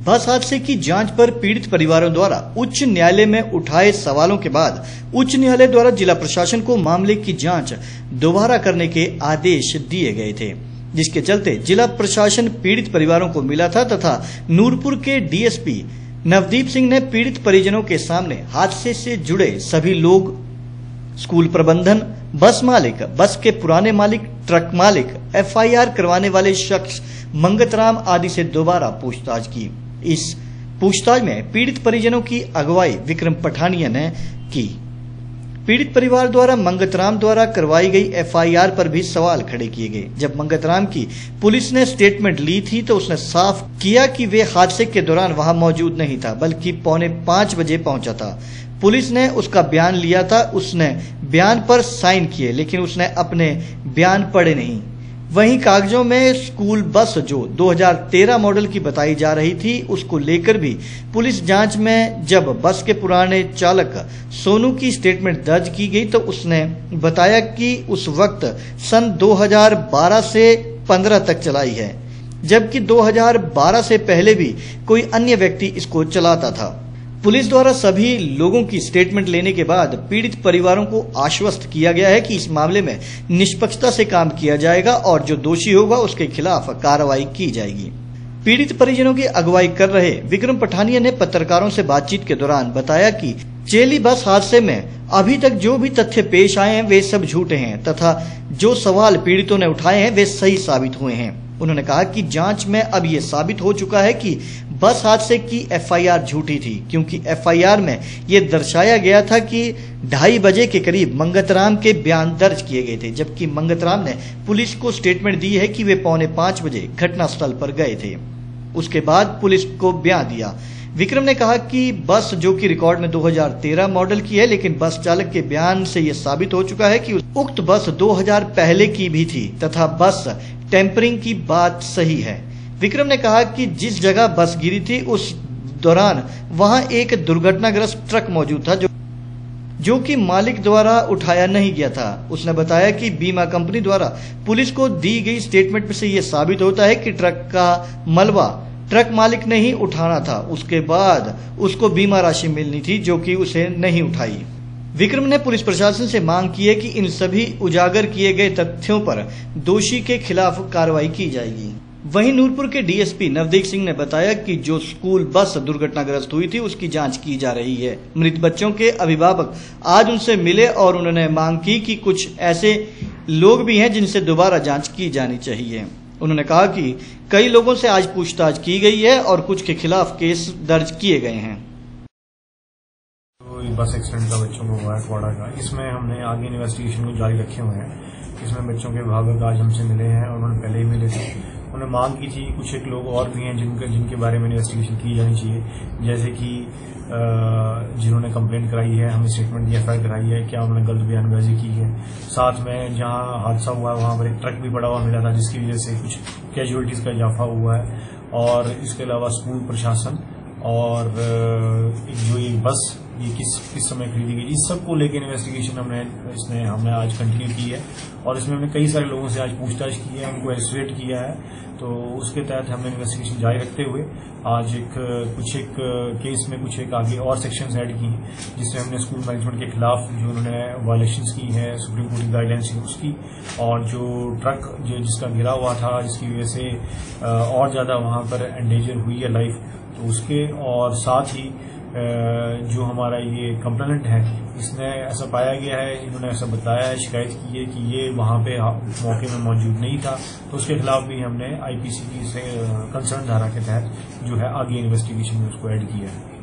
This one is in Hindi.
बस हादसे की जांच पर पीड़ित परिवारों द्वारा उच्च न्यायालय में उठाए सवालों के बाद उच्च न्यायालय द्वारा जिला प्रशासन को मामले की जांच दोबारा करने के आदेश दिए गए थे, जिसके चलते जिला प्रशासन पीड़ित परिवारों को मिला था तथा नूरपुर के डीएसपी नवदीप सिंह ने पीड़ित परिजनों के सामने हादसे से जुड़े सभी लोग, स्कूल प्रबंधन, बस मालिक, बस के पुराने मालिक, ट्रक मालिक, एफआईआर करवाने वाले शख्स मंगतराम आदि से दोबारा पूछताछ की। इस पूछताछ में पीड़ित परिजनों की अगुवाई विक्रम पठानिया ने की। पीड़ित परिवार द्वारा मंगतराम द्वारा करवाई गई एफआईआर पर भी सवाल खड़े किए गए। जब मंगतराम की पुलिस ने स्टेटमेंट ली थी तो उसने साफ किया कि वे हादसे के दौरान वहां मौजूद नहीं था, बल्कि 4:45 बजे पहुंचा था। पुलिस ने उसका बयान लिया था, उसने बयान पर साइन किए, लेकिन उसने अपने बयान पढ़े नहीं। वहीं कागजों में स्कूल बस जो 2013 मॉडल की बताई जा रही थी, उसको लेकर भी पुलिस जांच में जब बस के पुराने चालक सोनू की स्टेटमेंट दर्ज की गई तो उसने बताया कि उस वक्त सन 2012 से 15 तक चलाई है, जबकि 2012 से पहले भी कोई अन्य व्यक्ति इसको चलाता था। पुलिस द्वारा सभी लोगों की स्टेटमेंट लेने के बाद पीड़ित परिवारों को आश्वस्त किया गया है कि इस मामले में निष्पक्षता से काम किया जाएगा और जो दोषी होगा उसके खिलाफ कार्रवाई की जाएगी। पीड़ित परिजनों की अगुवाई कर रहे विक्रम पठानिया ने पत्रकारों से बातचीत के दौरान बताया कि चेली बस हादसे में अभी तक जो भी तथ्य पेश आए हैं वे सब झूठे हैं तथा जो सवाल पीड़ितों ने उठाए हैं वे सही साबित हुए हैं। उन्होंने कहा कि जांच में अब ये साबित हो चुका है कि बस हादसे की एफआईआर झूठी थी, क्योंकि एफआईआर में ये दर्शाया गया था कि 2:30 बजे के करीब मंगतराम के बयान दर्ज किए गए थे, जबकि मंगतराम ने पुलिस को स्टेटमेंट दी है कि वे 4:45 बजे घटनास्थल पर गए थे। उसके बाद पुलिस को बयान दिया। विक्रम ने कहा कि बस जो कि रिकॉर्ड में 2013 मॉडल की है, लेकिन बस चालक के बयान से यह साबित हो चुका है कि उक्त बस 2000 पहले की भी थी तथा बस टेम्परिंग की बात सही है। विक्रम ने कहा कि जिस जगह बस गिरी थी उस दौरान वहां एक दुर्घटनाग्रस्त ट्रक मौजूद था जो कि मालिक द्वारा उठाया नहीं गया था। उसने बताया कि बीमा कंपनी द्वारा पुलिस को दी गई स्टेटमेंट में से यह साबित होता है कि ट्रक का मलबा ट्रक मालिक ने ही उठाना था, उसके बाद उसको बीमा राशि मिलनी थी जो कि उसे नहीं उठाई। विक्रम ने पुलिस प्रशासन से मांग की है कि इन सभी उजागर किए गए तथ्यों पर दोषी के खिलाफ कार्रवाई की जाएगी। वहीं नूरपुर के डीएसपी नवदीप सिंह ने बताया कि जो स्कूल बस दुर्घटनाग्रस्त हुई थी उसकी जांच की जा रही है। मृत बच्चों के अभिभावक आज उनसे मिले और उन्होंने मांग की कि कुछ ऐसे लोग भी हैं जिनसे दोबारा जांच की जानी चाहिए। उन्होंने कहा कि कई लोगों से आज पूछताछ की गई है और कुछ के खिलाफ केस दर्ज किए गए हैं। बस एक्सीडेंट का बच्चों को हुआ है क्वाडा का, इसमें हमने आगे इन्वेस्टिगेशन को जारी रखे हुए हैं। इसमें बच्चों के अभिभावक आज हमसे मिले हैं और उन्होंने पहले ही मिले थे। उन्होंने मांग की थी कुछ एक लोग और भी हैं जिनके बारे में इन्वेस्टिगेशन की जानी चाहिए, जैसे कि जिन्होंने कंप्लेंट कराई है, हमें स्टेटमेंट दी, एफआईआर कराई है, क्या उन्होंने गलत बयानबाजी की है। साथ में जहां हादसा हुआ वहां पर एक ट्रक भी पड़ा हुआ मिला था जिसकी वजह से कुछ कैजुअलिटीज का इजाफा हुआ है। और इसके अलावा स्कूल प्रशासन और जो ये बस ये किस समय खरीदी गई, इस सब को लेकर इन्वेस्टिगेशन हमने आज कंटिन्यू की है और इसमें हमने कई सारे लोगों से आज पूछताछ की है, उनको एस्ट्रेट किया है। तो उसके तहत हमने इन्वेस्टिगेशन जारी रखते हुए आज कुछ एक केस में कुछ एक आगे और सेक्शंस ऐड की हैं, जिसमें हमने स्कूल मैनेजमेंट के खिलाफ जो उन्होंने वायलेशंस की है सुप्रीम कोर्ट की गाइडलाइंस थी उसकी, और जो ट्रक जिसका गिरा हुआ था जिसकी वजह से और ज्यादा वहां पर एंडेंजर हुई है लाइफ, तो उसके, और साथ ही जो हमारा ये कंप्लेनेंट है इसने ऐसा पाया गया है, इन्होंने ऐसा बताया है, शिकायत की है कि ये वहां पे मौके में मौजूद नहीं था, तो उसके खिलाफ भी हमने आईपीसी की कंसर्न धारा के तहत जो है आगे इन्वेस्टिगेशन में उसको ऐड किया है।